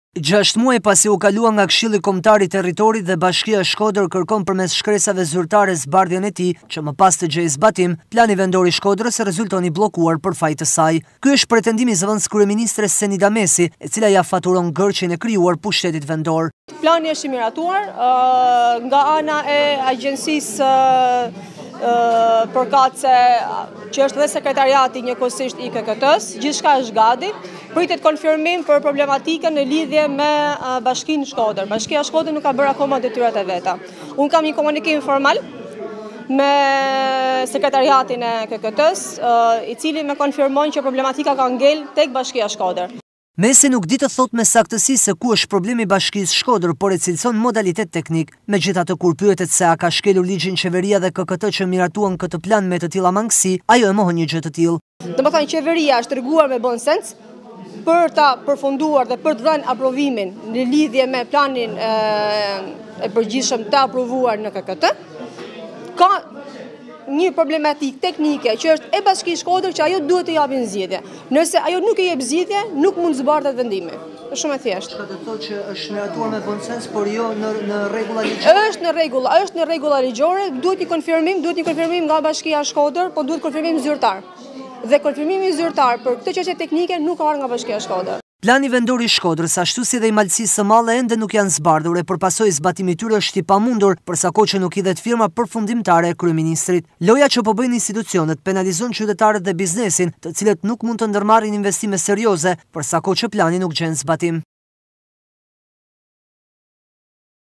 6 muaj pasi u kalua nga Këshilli Kombëtar i Territorit dhe Bashkia e Shkodër kërkon përmes shkresave zyrtare zbardhjen e tij, që më pas të gjejë zbatim, plani vendor i Shkodrës rezulton i bllokuar për faj të saj. Ky është pretendimi i zëvendës kryeministres Senida Mesi, e cila ja faturon gërçin e krijuar pushtetit vendor. Plani është i miratuar nga ana e agjencisë përkatëse, që është dhe sekretariati njëkohësisht i KKT-s, gjithçka është gati. Pritet konfirmim për problematikën në lidhje me Bashkinë Shkodër. Bashkia Shkodër nuk ka bërë akoma detyrat e veta. Unë kam një komunikim formal me sekretariatin e KKT-s, i cili më konfirmon që problematika ka ngel tek Bashkia Shkodër. Mesi nuk di të thot me saktësi se ku është problemi Bashkisë Shkodër, por e cilëson modalitet teknik. Megjithatë, kur pyetet se a ka shkelur ligjin qeveria dhe KKT që miratuan këtë plan me të tilla mangësi, ajo e mohon një gjë të tillë. Domethënë, qeveria është treguar me bon sens për ta përfunduar dhe për të dhënë aprovimin në lidhje me planin e përgjithshëm të aprovuar në KKT. Ka një problematik teknike që është e Bashkisë Shkodër që ajo duhet të japin zgjidhje. Nëse ajo nuk e jep zgjidhje, nuk mund zbartet vendimi. Është shumë e thjeshtë. Ka të thotë që është miratuar me bon sens, por jo në rregulla ligjore. Është në rregulla ligjore, duhet një konfirmim nga Bashkia Shkodër, por duhet konfirmim zyrtar. Dhe konfirmimi zyrtar për këtë çështje teknike nuk ka ardhur nga Bashkia Shkodër. Plani vendor i Shkodrës, ashtu si dhe i Malësisë së Madhe, ende nuk janë zbardhur e përpasojë zbatimi i tyre është i pamundur, përsa kohë që nuk hidhet firma përfundimtare e kryeministrit. Loja që po bëjnë institucionet penalizon qytetarët dhe biznesin, të cilët nuk mund të ndërmarrin investime serioze, përsa kohë që plani nuk gjen zbatim.